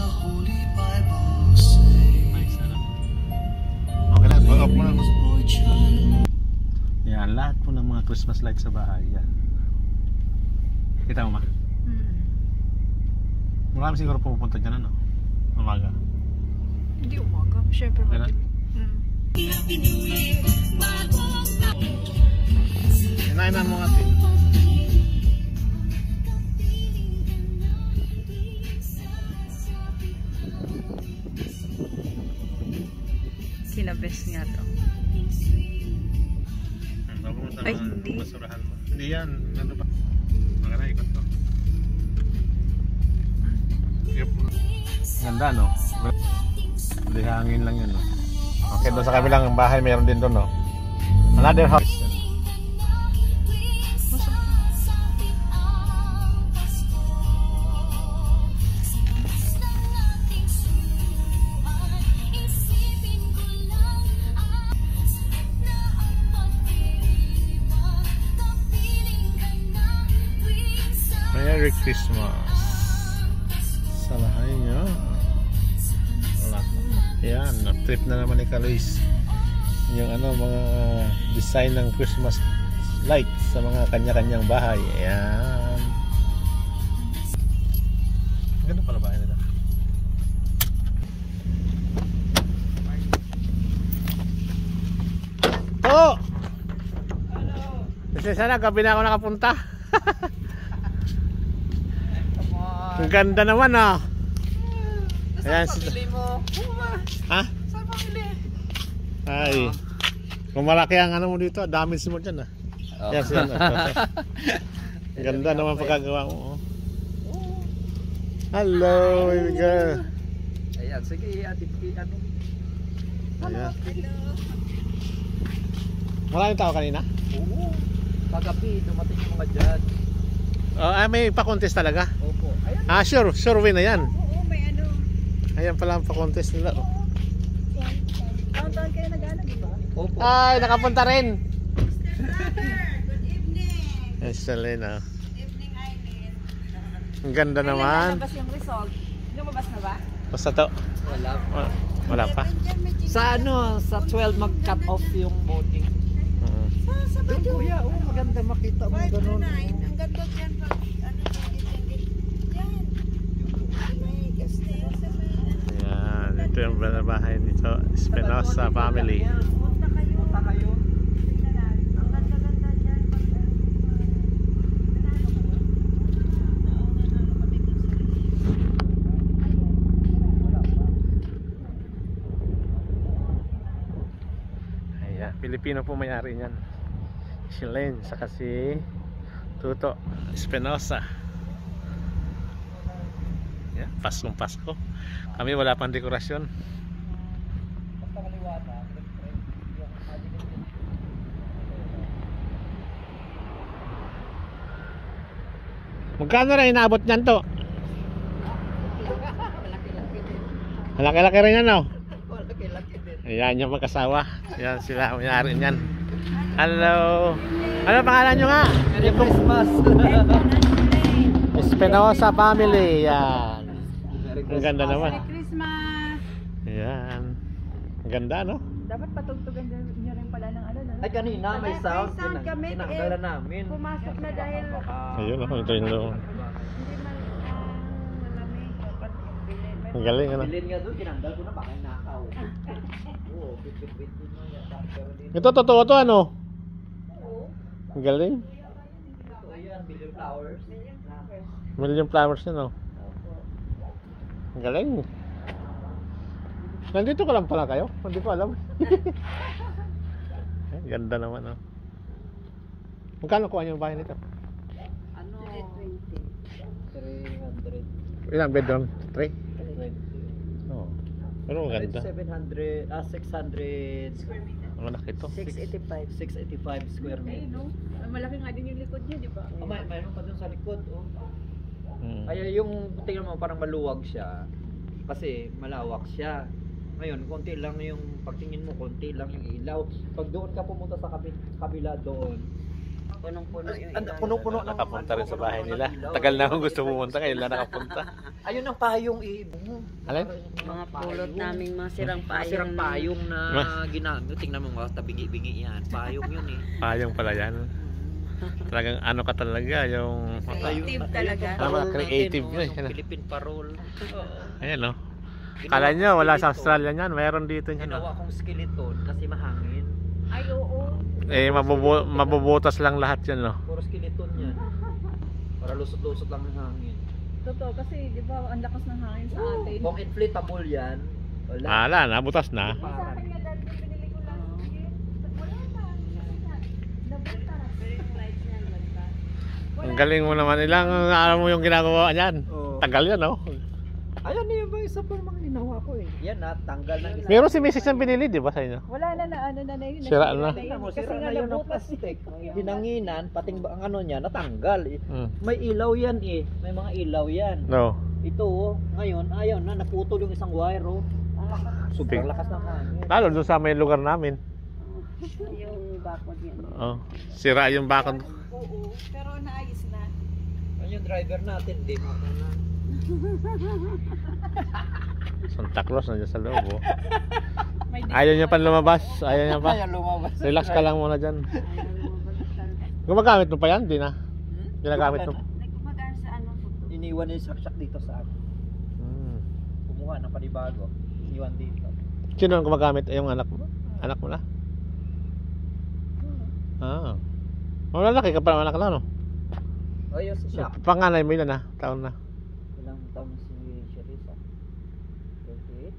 Okay lang, off mo lang. Yan, lahat po ng mga Christmas lights sa bahay. Yan. Kita mo ma? Marami siguro pupunta dyan, ano? Umaga. Hindi umaga, syempre madilim. Hinainan mo natin. Kinabes nga to. Ay, hindi. Basurahan mo. Hindi yan. Ano ba? Maganda, ikot ko. Ganda, no? Hindi hangin lang yun, no? Okay, doon sa kabilang bahay mayroon din doon, no? Another house. Merry Christmas sa lahat nyo. Yan, trip na naman ni Kaluis yung ano, mga design ng Christmas lights sa mga kanya-kanyang bahay. Ayan, ganda pala bahay nila. Oh! Kasi sana gabi na ako nakapunta. Ang ganda naman, ah. Ayan, saan pamili mo? Ha? Saan pamili? Ay, kung malaki ang ano mo dito, damage mo dyan, ah. Yan, siya. Ang ganda naman pagkagawa mo. Hello, baby girl. Ayan, sige, atin ano. Ayan. Maraming tao kanina? Oo. Kagabi, dumating yung mga dyan. May pa-contest talaga? Opo. Ayan. Sure win na yan. Oo, may ano. Ayan pala ang pa-contest nila. Taon-taon kayo nag-ano, di ba? Opo. Ay, nakapunta rin. Good evening. Excellent, ah. Good evening, Aileen. Ang ganda naman. Lumabas yung result. Lumabas na ba? Basta to. Wala. Wala pa. Sa ano, sa 12 mag-cut off yung voting. Sa Doon kuya, maganda makita mo ganun. Ang ganda dyan pag ano dyan. May castel sa may ano. Ayan, ito yung bahay nito, Espinosa family. Punta kayo. Punta kayo. Ang ganda-ganda dyan. Ayan, Pilipino po may-ari niyan. Si Len, saka si Tuto Espinosa. Ayan, Paskong Pasko. Kami wala pang dekorasyon. Basta maliwata. Magkano rin inaabot niyan to? Malaki-laki rin yan, no? Laki-laki din. Ayan yung mag-asawa. Ayan sila may-ari niyan. Hello. Ano pangalan nyo nga? Merry Christmas. Espinosa family. Yan. Merry Ang ganda naman. Merry Christmas. Ayan. Ang ganda, no? Dapat patugtugan nyo rin pala ng ano, no? Ay kanina may sound. sound kami, Tinanggalan namin. Pumasok na dahil Ayun, no? Ito yung loob. hindi man malamig. Dapat bilhin. Ang galing, ano? Bilhin nga doon, tinanggal ko na baka nakaw. Oo, bit-bit din mo yan. Pero dito, Ito, totoo to, ano? Ang galing. ito yan, million flowers. Million flowers yun, no? Ang galing. Nandito ka lang pala kayo? Hindi ko alam. Ay, ganda naman, no? Magkano kuha niyo yung bahay nito? Ano? 300. Ilang bedroom? 3? 20. Oo. Pero ang ganda. 600 square meter. Ang malaki to. 685 square meter. No? Malaki nga din yung likod niya, di ba? Oh, mayroon pa dun sa likod, oh. Mm. Ay, yung tingnan mo parang maluwag siya. Kasi malawak siya. Ngayon, konti lang yung pagtingin mo, konti lang yung ilaw. Pag doon ka pumunta sa kabila doon, Punong-puno yung ilalim. Puno-puno ng Nakapunta rin sa bahay nila. Tagal na akong gusto pumunta, ngayon lang nakapunta. Ayun ang payong ibong. Alin? Mga pulot namin, mga sirang payong. Sirang payong na ginamit. Tingnan mo mga tabingi-bingi yan. Payong yun eh. Payong pala yan. Talagang ano ka talaga, yung... Creative talaga. Creative yun. Yung Philippine parole. Ayan no. Kala nyo, wala sa Australia yan. Mayroon dito yan. Ginawa kong skeleton kasi mahangin. Ay, oo. Eh, mabubutas lang lahat yan no. Puro skeleton yan. Para lusot-lusot lang ng hangin. Totoo, kasi di ba ang lakas ng hangin sa atin. Kung inflatable yan, wala. Ala na, butas na. Parang. Ang galing mo naman. Ilang alam mo yung ginagawa niyan. Oo. Tagal yan no. Ayun na yung isa pa mga ginawa ko eh. Yan na, tanggal ng isa. Meron si Mrs. ang binili, di ba sa inyo? Wala na ano na yun. Sira na. Sira na yun ang plastic. Hinanginan, pating ang ano niya, natanggal eh. Hmm. May ilaw yan eh. May mga ilaw yan. No. Ito oh, ngayon, ayaw na, naputol yung isang wire oh. Sobrang lakas ng hangin. Lalo doon sa may lugar namin. Yung bakod yan. Oh, sira yung bakod. Oo, pero naayos na. Yung driver natin, di mo na. Santa Claus nandiyan sa loob oh. May Ayaw niya pa lumabas. Ayaw niya pa. Ayaw lumabas. Relax ka lang muna dyan. Gumagamit mo pa yan? Di na? Ginagamit mo? Nagkumagaan sa ano? Iniwan niya yung saksak dito sa akin. Kumuha ng panibago. Iniwan dito. Sino ang gumagamit? Yung anak mo? Anak mo na? Ah. Malalaki ka pa ng anak na no? Ayos sa shop. Panganay mo ilan na? Taon na? Ilang taon si Sherisa? 28?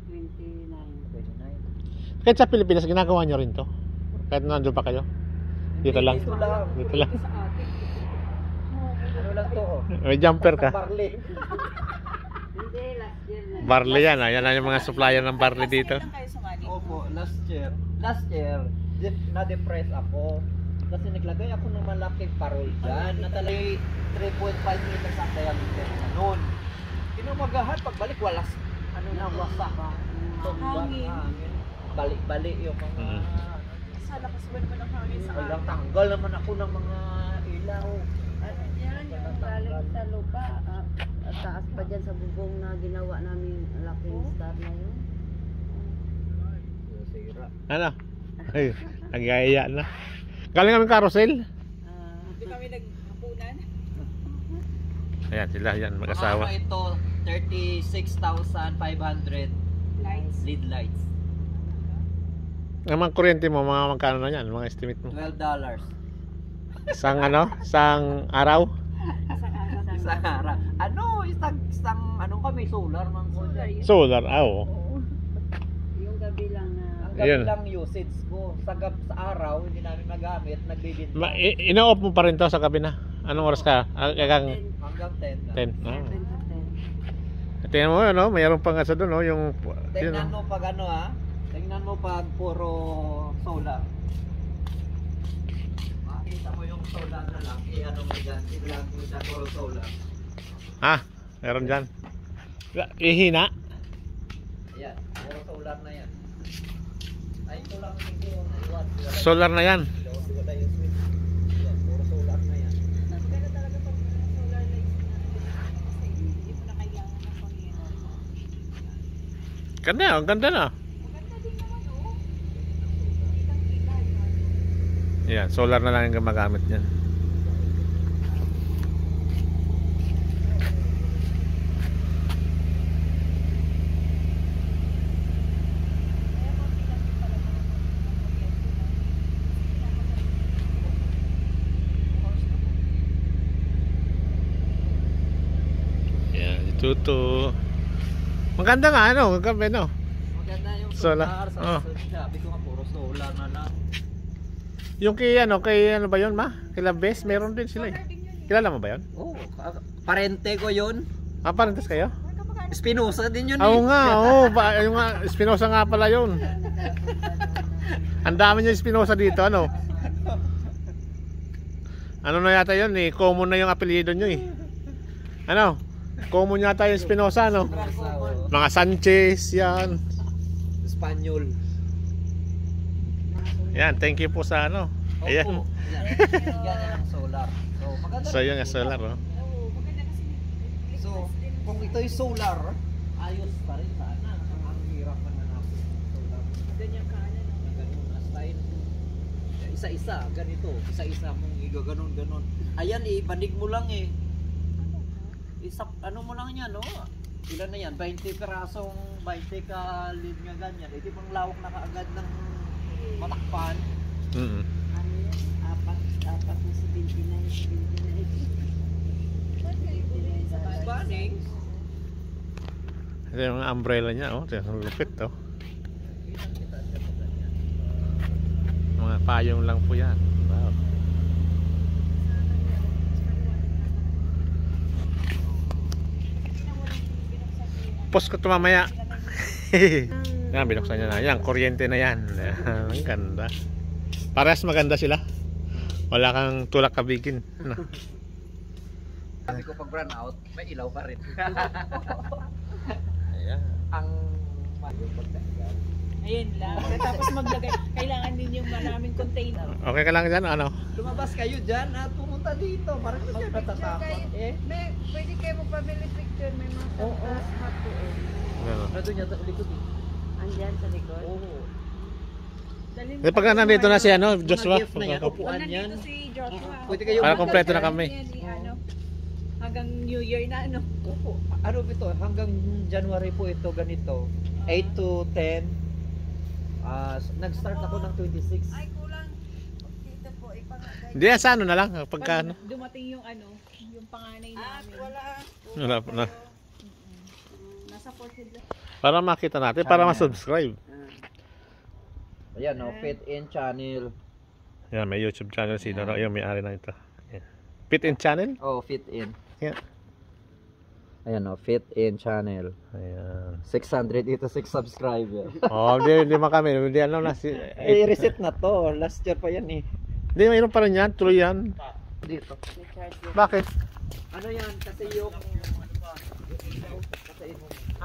29. Kahit sa Pilipinas, ginagawa nyo rin to? Kahit nandun pa kayo? Dito lang? Dito lang. Dito lang. Sa atin. Ano lang to oh. May jumper ka? Barley. Hindi, last year na. Barley yan. Yan na yung mga supplier ng barley dito. Ilan kayo sumali? Opo, last year. Last year, na-depress ako. Kasi naglagay ako ng malaking parol dyan. Na talagang 3.5 meters ang diameter na nun. Kinumagahan, pagbalik, walas. Ano na, wasak. Hangin. Balik-balik yung mga... Sa lakas ba naman ang hangin sa Walang atin? tanggal naman ako ng mga ilaw. Ano yan, yung galing sa lupa. At taas pa dyan sa bubong na ginawa namin laking star na yun. Sira. Ano? Ay, nagaya na. Galing kami carousel. Hindi kami naghapunan. Ayan sila, yan mag-asawa. Mga ito, 36,500 Lights. lead lights. Ang mga kuryente mo, mga magkano na yan? Mga estimate mo? $12. Sang ano? Sang araw? Isang araw. Ano? Isang ano kami? Solar man ko dyan. Solar, oo. Yung gabi lang na. Ang gabi Ayan. lang usage ko. Sa araw, hindi namin magamit. Nagbibinta. Ina-off mo pa rin to sa gabi na? Anong oras ka? Hanggang Hanggang 10 na. 10. Oh. 7 to 10. Tingnan mo, ano? Mayroon pang asa doon, no? Yung... yun, Tingnan oh. mo pag ano ha. Tingnan mo pag puro solar. Makita mo yung solar na lang. Ano mo dyan. Ilang mo dyan puro solar. Ha? Meron dyan. Ihina? Ayan. Puro solar na yan. Ay ito lang yung iwan. Solar na yan. Wala yung switch. Ayan. Puro solar na yan. Pero talaga pag solar lights na kasi hindi mo na kailangan ng Panginoon. Ganda, ang ganda na. Maganda din naman oh. Kitang-kita yun. Yan, solar na lang yung gumagamit niyan. Yan, ituto. Maganda nga, ano? Maganda, no? Maganda yung Solar. solar. Oh. Sabi ko nga puro solar na lang. Yung kay ano ba yun, ma? Kila Best, meron din sila eh. Kilala mo ba yun? Oo. Parente ko yun. Ah, parentas kayo? Espinosa din yun Oo nga, oo. Yung nga, Espinosa nga pala yun. Ang dami niya Espinosa dito, ano? Ano na yata yun eh? Common na yung apelyido nyo eh. Ano? Common yata yung Espinosa, no? Mga Sanchez, yan. Espanyol. Yan, thank you po sa ano. Ayan. Opo. Yan ang solar. So, maganda. So yun nga solar, oh. So, kung ito'y solar, ayos pa rin sana. Ang hirap man hanapin ng solar. Ganyan ka ano. Ganun na style. Isa-isa, ganito. Isa-isa mong igaganon-ganon. Ayan, ibanig mo lang eh. Ano mo lang yan, no? Ilan na yan? 20 perasong 20 ka linya ganyan. Ito pang lawak na kaagad ng matakpan. Mm. Ano yan? Apat na 79. Banning. Ito yung mga umbrella niya, oh. Ito yung lupit, oh. Mga payong lang po yan. Wow. Post ko ito mamaya. Yan, binuksan niya na. Yan, kuryente na yan. Ang ganda. Parehas maganda sila. Wala kang tulak kabigin. Ano? Sabi ko pag run out, may ilaw pa rin. Ayan. Ang yung pagdagal. Ayun lang. Tapos maglagay, kailangan din yung maraming container. Okay ka lang dyan, ano? Lumabas kayo dyan at pumunta dito. Parang hindi kayo natatakot. Eh? May, pwede kayo magpabili picture. May mga Oo. spot doon. Ano? Nandun yan sa likod eh. Andyan sa likod. Oo. Eh, pag nandito na si ano, Joshua. Mga gift na yan, upuan yan. Nandito si Joshua. Pwede kayo Para umakyat kompleto na dyan. kami. Yan, ano, hanggang New Year na ano. Opo. Ano ito? Hanggang January po ito ganito. 8 to 10. Nag-start ako ng 26. Ay, kulang. Dito po, ipangagay. Hindi, sa ano na lang. Pagka ano. Pag dumating yung ano, yung panganay namin. Wala. Wala pa na. Nasa Fort Hood lang. Para makita natin, para ma-subscribe. Ayan o, Fit In Channel. Yan, may YouTube channel si Doro. Yung may-ari na ito. Yan. Fit in channel? Oh, Fit In. Yan. Ayan o, Fit In Channel. Ayan. 686 subscriber. Oh, hindi man kami. Hindi ano na si... I-reset na to. Last year pa yan eh. Hindi, mayroon pa rin yan. Tuloy yan. Dito. Bakit? Ano yan? Kasi yung... Kasi yung... Ha?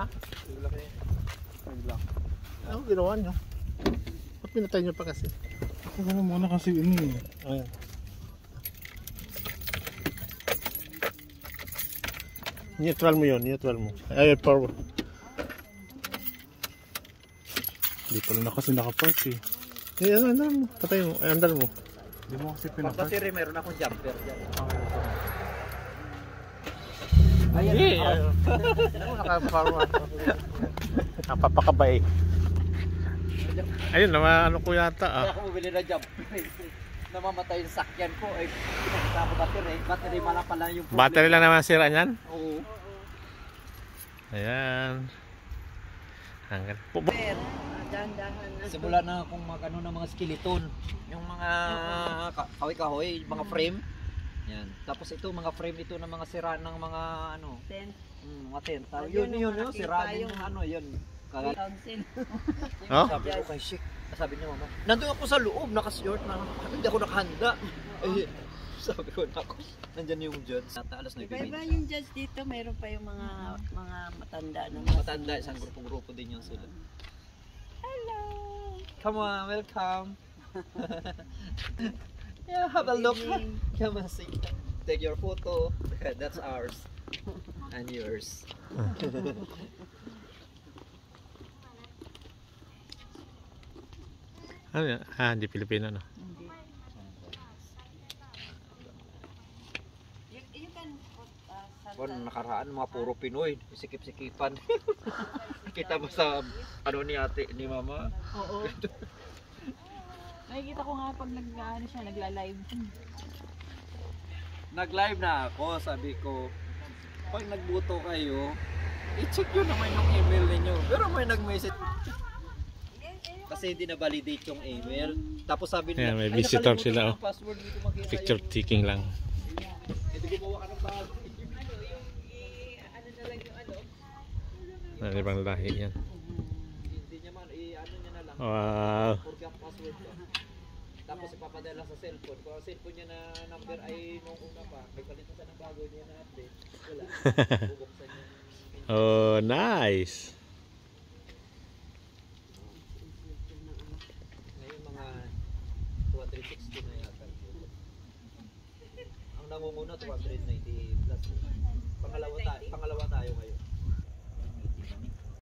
Ano ginawa nyo? Ba't pinatay nyo pa kasi? Ano muna kasi ini. Ayan. Neutral mo yun, neutral mo. Ay, forward. Hindi pa rin na kasi nakapark eh. Eh, ano, andal mo. Patay mo. Ay, andal mo. Hindi mo kasi Pag pinapark. battery, meron akong jumper dyan. Hindi. Ano, naka-forward. Napapakabay. Ayun, ano ko yata Kaya ako bumili na jumper. Namamatay yung sakyan ko. Eh, pinakita ko battery. Battery mala pala yung problem. Battery lang naman sira niyan. Oo. Ayan. Hanggang. Dahan-dahan na. Simula na akong ano ng mga skeleton. Yung mga kahoy-kahoy, mga frame. Yan. Tapos ito, mga frame ito ng mga sira ng mga ano. Ten. Mga tent. Ayun, Yun, nakita sira din yung- yung ano, yun. Kagat. Thousand. Oh? Sabi ko kay Shik, sabi niya mama, nandun ako sa loob, naka-short na, hindi ako nakahanda. Eh, sabi ko na ako, nandyan yung judge. Alas na Iba-iba ibigin. yung judge dito. Mayroon pa yung mga matanda na. Matanda, isang grupo-grupo din yun sila. Hello. Come on, welcome. Yeah, have a look. evening. Come and see. Take your photo. That's ours. And yours. Ano yan? Ah, hindi Pilipino, no? You can put Bon, nakaraan mga puro Pinoy, sikip-sikipan. Kita mo sa ano ni ate ni mama. Oo. Nakikita ko nga pag ano siya, nagla-live. Nag-live na ako, sabi ko, pag nagbuto kayo, i-check nyo naman yung email ninyo. Pero may nag-message. Kasi hindi na-validate yung email. Tapos sabi nila, Ayan, may "Ay, visitor nakalimutan sila, ko oh. ang password dito makita Picture yung-" taking lang. Hindi gumawa ka ng bago. Ano na lang yung ano. Ano ibang lahi yan. Hindi niya man, ano niya na lang. Wow. Forget password ko. Tapos ipapadala sa cellphone. Kung ang cellphone niya na number ay nung una pa, may palit na siya ng bago niya na update. Wala. Bubuksan niya. Oh, nice. Ngayon mga 360 na yata. nangunguna 290 plus. Pangalawa tayo ngayon.